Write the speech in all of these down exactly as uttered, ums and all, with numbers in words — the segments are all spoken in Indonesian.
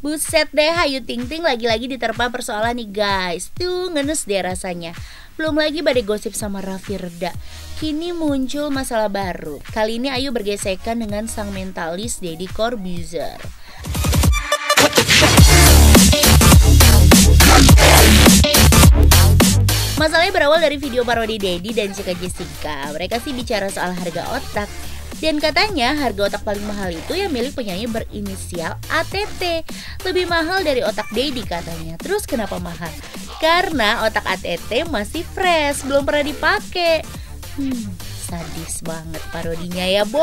Buset deh, Ayu Ting Ting lagi-lagi diterpa persoalan nih guys. Tuh ngenes deh rasanya. Belum lagi badai gosip sama Raffi reda. Kini muncul masalah baru. Kali ini Ayu bergesekan dengan sang mentalis Deddy Corbuzier. Masalahnya berawal dari video parodi Deddy dan Cika Jessica. Mereka sih bicara soal harga otak. Dan katanya harga otak paling mahal itu yang milik penyanyi berinisial A T T. Lebih mahal dari otak Deddy katanya. Terus kenapa mahal? Karena otak A T T masih fresh, belum pernah dipakai. Hmm, sadis banget parodinya ya, Bo.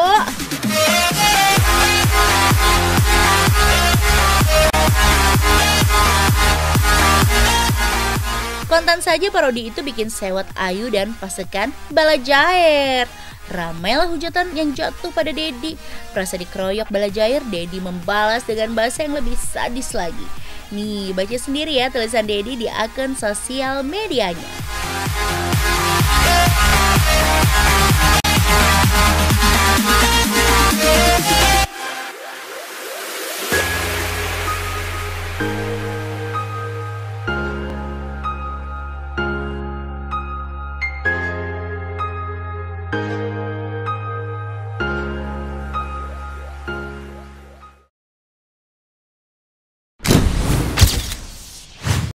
Kontan saja parodi itu bikin sewot Ayu dan pasukan Balajair. Ramailah hujatan yang jatuh pada Deddy. Merasa dikeroyok Balajair, Deddy membalas dengan bahasa yang lebih sadis lagi. Nih, baca sendiri ya tulisan Deddy di akun sosial medianya.